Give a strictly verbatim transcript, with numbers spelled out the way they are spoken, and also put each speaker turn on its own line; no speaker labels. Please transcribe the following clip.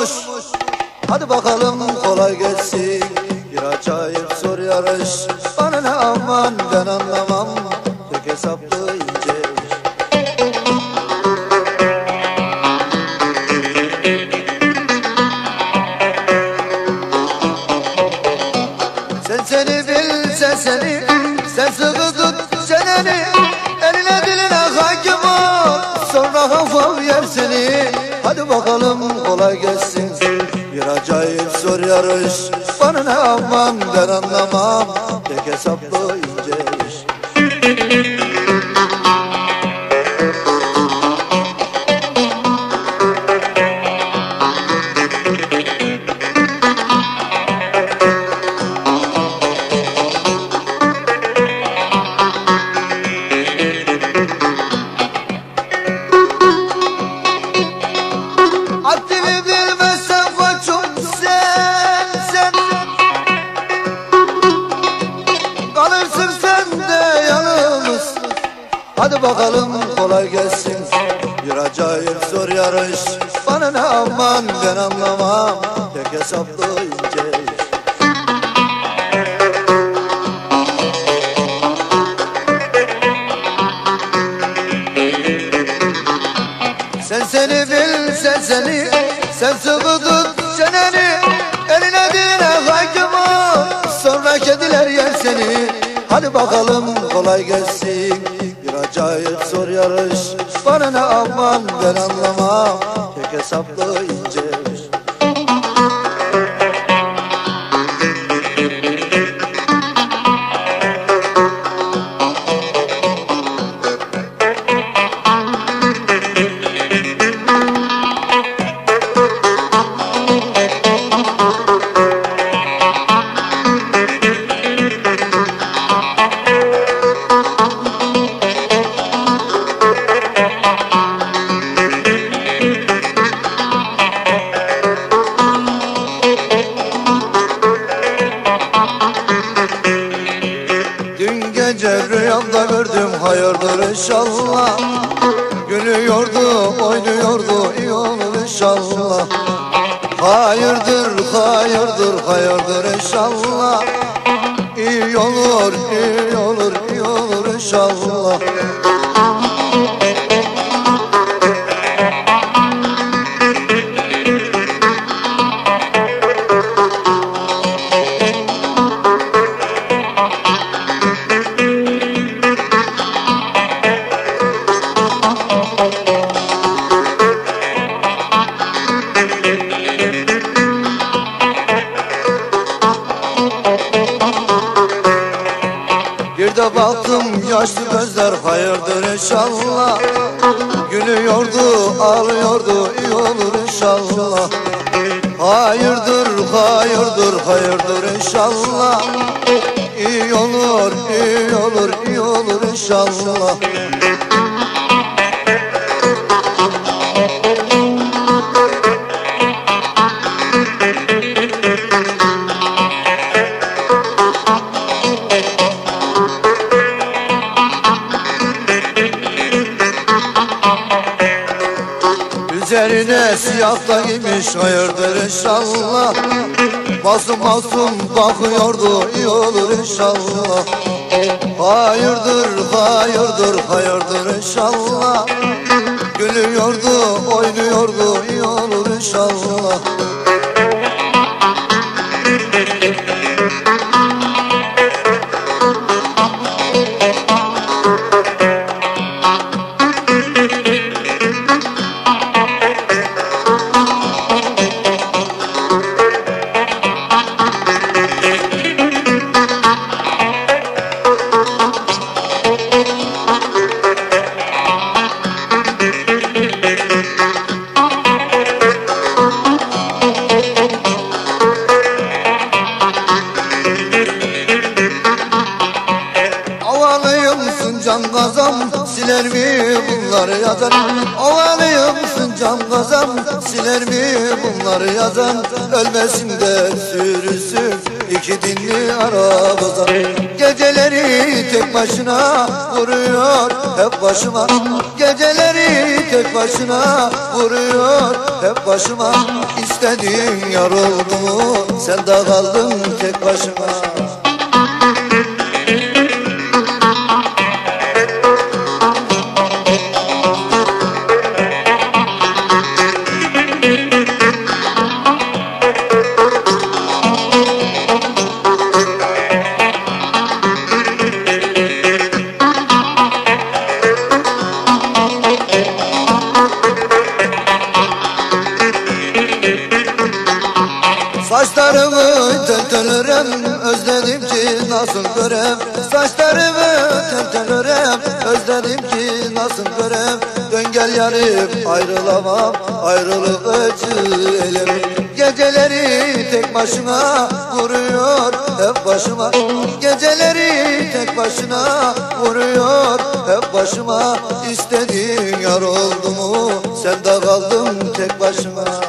olmuş. Hadi bakalım kolay gelsin. Bir acayip zor yarış. Bana ne aman ben anlamam. Tek hesaplı ince iş. Sen seni bil sen seni. Sen sıkı tut çeneni. Eline diline hakim ol. Sonra hafal yer seni. Hadi bakalım kolay gelsin. Bir acayip zor yarış. Bana ne aman ben anlamam. Tek hesaplı ince iş. Hadi bakalım kolay gelsin. Bir acayip zor yarış. Bana ne aman ben anlamam. Tek hesaplı ince iş. Sen seni bil sen seni. Sen sıkı tut çeneni. Eline diline hakim ol. Sonra kediler yer seni. Hadi bakalım kolay gelsin. Bir acayip zor yarış. Bana ne aman ben anlamam. Tek hesaplı ince iş. Gece rüyamda gördüm hayırdır inşallah. Gülüyordu, oynuyordu, iyi olur inşallah. Hayırdır, hayırdır, hayırdır inşallah. İyi olur, iyi olur, iyi olur inşallah. Bir de baktım yaşlı gözler hayırdır inşallah. Gülüyordu, ağlıyordu, iyi olur inşallah. Hayırdır, hayırdır, hayırdır inşallah. İyi olur, iyi olur, iyi olur inşallah. Üzerine siyah da giymiş hayırdır inşallah. Masum masum bakıyordu, iyi olur inşallah. Hayırdır, hayırdır, hayırdır inşallah. Gülüyordu, oynuyordu, iyi olur inşallah. Can gazam siler mi bunları yazan? Ovalıyım can gazam siler mi bunları yazan? Ölmesin de sürüsün iki dinli arabada. Geceleri tek başına vuruyor hep başıma. Geceleri tek başına vuruyor hep başıma. İstediğin yar oldu mu sen de kaldın tek başıma. Saçlarımı tel tel örem, özledim ki nasıl görem. Saçlarımı tel tel örem, özledim ki nasıl görem. Dön gel yarim, ayrılamam, ayrılık acı elemi. Geceleri tek başına vuruyor hep başıma. Geceleri tek başına vuruyor hep başıma. İstediğin yar oldu mu sen de kaldın tek başıma.